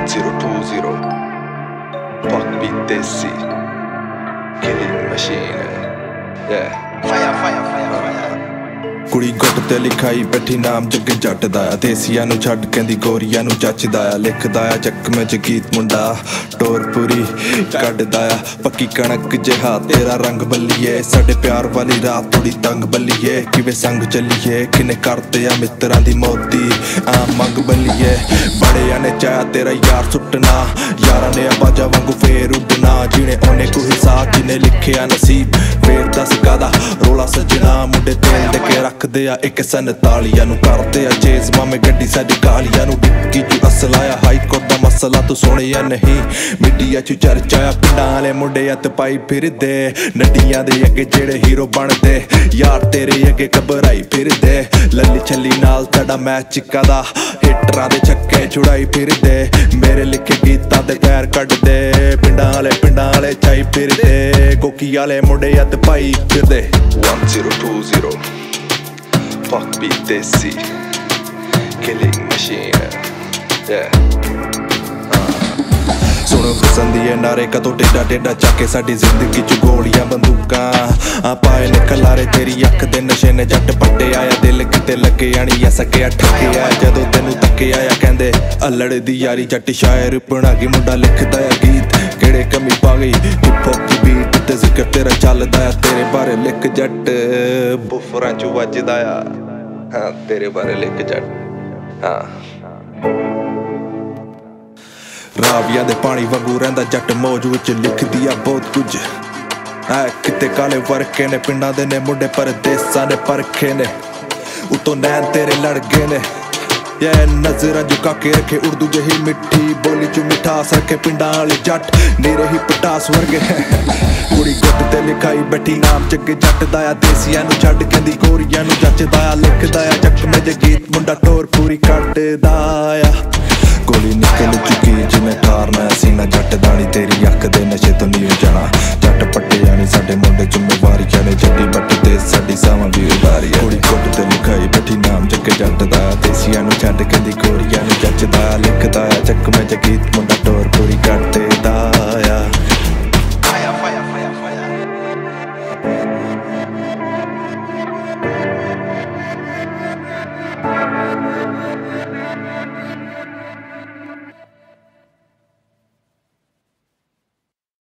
1020 Fuck Desi Killing machine. Yeah. Fire, fire, fire, fire. ਕੁੜੀ ਗੁੱਟ ਤੇ ਲਿਖਾਈ ਬੈਠੀ ਨਾਮ ਜੱਗੇ ਜੱਟ ਦਾ ਆ ਦੇਸੀਆਂ ਨੂੰ ਛੱਡ ਕਹਿੰਦੀ ਗੋਰੀਆਂ ਨੂੰ ਜੱਚਦਾ ਆ ਲਿਖਦਾ ਆ ਚੱਕਵੇਂ ਚ ਗੀਤ ਮੁੰਡਾ ਟੋਰ ਪੂਰੀ ਕੱਢਦਾ ਆ ਪੱਕੀ ਕਣਕ ਜਿਹਾ ਤੇਰਾ ਰੰਗ ਬੱਲੀਏ ਸਾਡੇ ਪਿਆਰ ਵਾਲੀ ਰਾਤ ਥੋੜੀ ਤੰਗ ਬੱਲੀਏ ਕਿਵੇਂ ਸੰਗ ਚੱਲੀਏ ਕਿਨੇ ਕਰਦੇ ਆ ਮਿੱਤਰਾਂ ਦੀ ਮੋਤੀ ਆ ਮੰਗ ਬੱਲੀਏ ਬੜਿਆਂ ਨੇ ਚਾਹਿਆ ਤੇਰਾ ਯਾਰ ਸੁੱਟਣਾ ਯਾਰਾਂ ਨੇ ਆਵਾਜ਼ਾਂ ਵਾਂਗੂ ਫੇਰ ਉੱਡਣਾ ਜਿਹਨੇ ਉਹਨੇ ਕੋਈ ਹਿਸਾਬ ਜਿਹਨੇ ਲਿਖਿਆ ਨਸੀਬ ਫੇਰ ਦੱਸ ਕਾਦਾ ਰੋਲਾ ਸੱਜਣਾ ਮੁੰਡੇ ਤੇਲ ਦੇ ਕੇ ਰੱਖਦੇ ਆ ਇੱਕ ਸੰਤਾਲੀਆਂ ਨੂੰ ਕਰਦੇ ਆ ਚੇਜ਼ ਮਾਮੇ ਗੱਡੀ ਸਾਡੀ ਕਾਲੀਆਂ ਨੂੰ ਡਿੱਕੀ ਚ ਅਸਲ ਆਇਆ ਹਾਈ ਕੋਰਟ ਦਾ ਮਸਲਾ ਤੂੰ ਸੁਣਿਆ ਨਹੀਂ ਮੀਡੀਆ ਚ ਚਰਚਾ ਆ ਪਿੰਡਾਂ ਵਾਲੇ ਮੁੰਡੇ ਹੱਥ ਪਾਈ ਫਿਰਦੇ ਨੱਡੀਆਂ ਦੇ ਅੱਗੇ ਜਿਹੜੇ ਹੀਰੋ ਬਣਦੇ ਯਾਰ ਤੇਰੇ ਅੱਗੇ ਘਬਰਾਈ ਫਿਰਦੇ ਲੱਲੀ ਛੱਲੀ ਨਾਲ ਤੁਹਾਡਾ ਮੈਚ ਕਾਦਾ ਹਿੱਟਰਾਂ ਦੇ ਛੱਕੇ ਛੁੜਾਈ ਫਿਰਦੇ ਮੇਰੇ ਲਿਖੇ ਗੀਤਾਂ ਤੇ ਪੈਰ ਕੱਢਦੇ ਪਿੰਡਾਂ ਵਾਲੇ ਚਾਈ ਫਿਰਦੇ ਕੋਕੀ ਵਾਲੇ ਮੁੰਡੇ ਹੱਥ ਪਾਈ ਫਿਰਦੇ 1020 Fuck Desi Killing machine. Yeah. ਸੁਣੋ ਪਸੰਦੀ ਐ ਨਾਰੇ ਕਦੋਂ ਟੇਡਾ ਟੇਡਾ ਚੱਕੇ ਸਾਡੀ ਜ਼ਿੰਦਗੀ ਚ ਗੋਲੀਆਂ ਬੰਦੂਕਾਂ ਆ ਪਾਏ ਨੇ ਖਲਾਰੇ ਤੇਰੀ ਅੱਖ ਦੇ ਨਸ਼ੇ ਨੇ ਜੱਟ ਪੱਟੇ ਆਇਆ ਦਿਲ ਕਿਤੇ ਲੱਗੇ ਆਣੀ ਆ ਸਕਿਆ ਠੱਕੇ ਆ ਜਦੋਂ ਤੈਨੂੰ ਤੱਕੇ ਆਇਆ ਕਹਿੰਦੇ ਅਲੜ ਦੀ ਯਾਰੀ ਜੱਟ ਸ਼ਾਇਰ ਬਣਾ ਕੇ ਮੁੰਡਾ ਲਿਖਦਾ ਆ ਗੀਤ ਕਿਹੜੇ ਕਮੀ ਪਾ ਗਈ ਹਿਪ ਹੌਪ ਦੀ ਬੀਟ ਤੇ ਜ਼ਿਕਰ ਤੇਰਾ ਚੱਲਦਾ ਆ ਤੇਰੇ ਬਾਰੇ ਲਿਖ ਜੱਟ ਬੁਫਰਾਂ ਚ ਵੱਜਦਾ ਆ ਹਾਂ ਤੇਰੇ ਬਾਰੇ ਲਿਖ ਜੱਟ ਹਾਂ ਰਾਵੀਆਂ ਦੇ ਪਾਣੀ ਵਾਂਗੂ ਰਹਿੰਦਾ ਜੱਟ ਮੌਜ ਵਿੱਚ ਲਿਖਦੀ ਆ ਬਹੁਤ ਕੁਝ ਐ ਕਿਤੇ ਕਾਲੇ ਵਰਕੇ ਨੇ ਪਿੰਡਾਂ ਦੇ ਨੇ ਮੁੰਡੇ ਪਰਦੇਸਾਂ ਦੇ ਪਰਖੇ ਨੇ ਉਤੋਂ ਨੈਣ ਤੇਰੇ ਲੜ ਗਏ ਨੇ ਯਾ ਨਜ਼ਰਾਂ ਝੁਕਾ ਕੇ ਰੱਖੇ ਉਰਦੂ ਜਿਹੀ ਮਿੱਠੀ ਬੋਲੀ ਚ ਮਿਠਾਸ ਰੱਖੇ ਪਿੰਡਾਂ ਵਾਲੇ ਜੱਟ ਨੀਰੇ ਹੀ ਪਟਾਸ ਵਰਗੇ ਕੁੜੀ ਗੁੱਟ ਤੇ ਲਿਖਾਈ ਬੈਠੀ ਨਾਮ ਜੱਗੇ ਜੱਟ ਦਾ ਆ ਦੇਸੀਆਂ ਨੂੰ ਛੱਡ ਕਹਿੰਦੀ ਗੋਰੀਆਂ ਨੂੰ ਜੱਚਦਾ ਆ ਲਿਖਦਾ ਆ ਚੱਕਵੇਂ ਜੇ ਗੀਤ ਮੁੰਡਾ ਟੋਰ ਪੂਰੀ ਕੱਢਦਾ ਆ ਗੋਲੀ ਨਿਕਲ ਚੁੱਕੀ ਜਿਵੇਂ ਕਾਰਨਾ ਸੀਨਾ ਜੱਟ ਦਾਣੀ ਤੇਰੀ ਅੱਖ ਦੇ ਨਸ਼ੇ ਤੋਂ ਨਹੀਂ ਜਾਣਾ ਜੱਟ ਪੱਟੇ ਜਾਣੀ ਸਾਡੇ ਮੁੰਡੇ ਜ਼ਿੰਮੇਵਾਰੀਆਂ ਨੇ ਜੱਡੀ ਬੱਟ ਤੇ ਸਾਡੀ ਸਾਵਾਂ ਦੀ ਉਡਾਰੀ ਕੁੜੀ ਗੁੱਟ ਤੇ ਲਿਖਾਈ ਬੈਠੀ ਨਾਮ ਜੱਗੇ ਜੱਟ ਦਾ ਦੇਸੀਆਂ ਨੂੰ ਛੱਡ ਕਹਿੰਦੀ ਗੋਰੀਆਂ ਨੂੰ ਜੱਚਦਾ ਲਿਖਦਾ ਆ ਚੱਕਵੇਂ ਜੇ ਗੀਤ ਮੁੰਡਾ ਟੋਰ ਪੂਰੀ ਕੱਢਦਾ ਆ